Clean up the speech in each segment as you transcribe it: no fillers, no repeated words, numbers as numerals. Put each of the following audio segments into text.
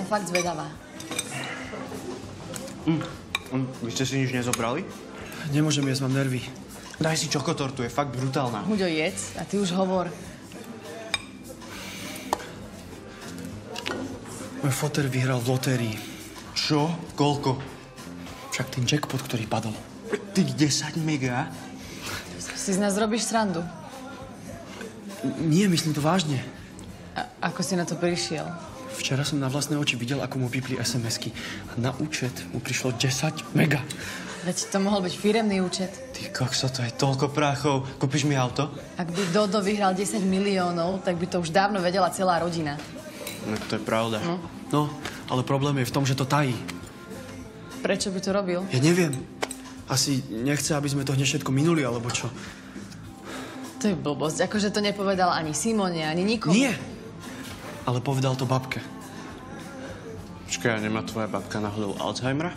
fakt zvedavá. Vy ste si nič nezobrali? Nemôžem jesť, mám nervy. Daj si čokotortu, je fakt brutálna. Huďo, jedz a ty už hovor. Môj foter vyhral v lotérii. Čo? Koľko? Však ten jackpot, ktorý padol. Tých 10 mega? Si z nás robíš srandu. Nie, myslím to vážne. A ako si na to prišiel? Včera som na vlastné oči videl, ako mu pípli SMS-ky. A na účet mu prišlo 10 mega. Veď to mohol byť firemný účet. Ty kokso, to je toľko práchov. Kúpiš mi auto? Ak by Dodo vyhral 10 miliónov, tak by to už dávno vedela celá rodina. No, to je pravda. No, ale problém je v tom, že to tají. Prečo by to robil? Ja neviem. Asi nechce, aby sme to hneď všetko minuli, alebo čo. To je blbosť. Akože to nepovedal ani Simone, ani nikomu. Nie! Ale povedal to babke. Počkaj, nemá tvoja babka náhodou Alzheimera?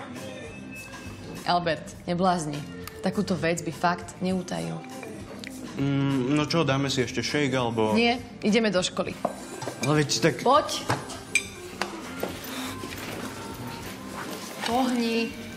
Albert, neblázni. Takúto vec by fakt neutajil. No čo, dáme si ešte shake, alebo... Nie, ideme do školy. Ale veď tak... Poď. Pohni.